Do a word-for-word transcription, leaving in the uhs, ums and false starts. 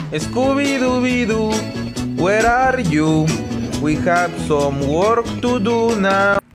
Scooby-Dooby-Doo, where are you? We have some work to do now.